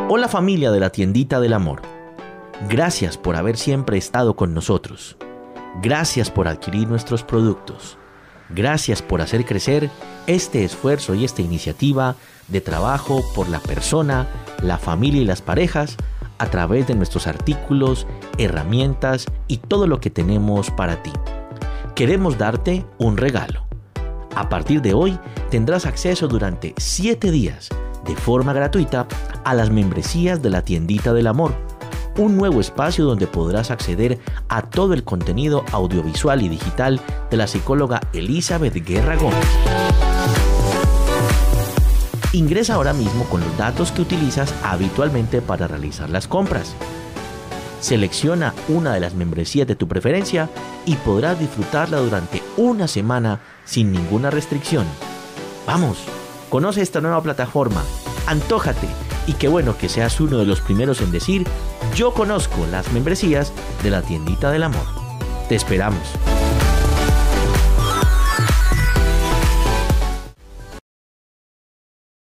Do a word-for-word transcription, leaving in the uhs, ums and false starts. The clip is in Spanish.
Hola familia de la Tiendita del Amor. Gracias por haber siempre estado con nosotros. Gracias por adquirir nuestros productos. Gracias por hacer crecer este esfuerzo y esta iniciativa de trabajo por la persona, la familia y las parejas a través de nuestros artículos, herramientas y todo lo que tenemos para ti. Queremos darte un regalo. A partir de hoy tendrás acceso durante siete días de forma gratuita a las membresías de la Tiendita del Amor, un nuevo espacio donde podrás acceder a todo el contenido audiovisual y digital de la psicóloga Elizabeth Guerra Gómez. Ingresa ahora mismo con los datos que utilizas habitualmente para realizar las compras. Selecciona una de las membresías de tu preferencia y podrás disfrutarla durante una semana sin ninguna restricción. ¡Vamos! Conoce esta nueva plataforma, antójate y qué bueno que seas uno de los primeros en decir: yo conozco las membresías de la Tiendita del Amor. Te esperamos.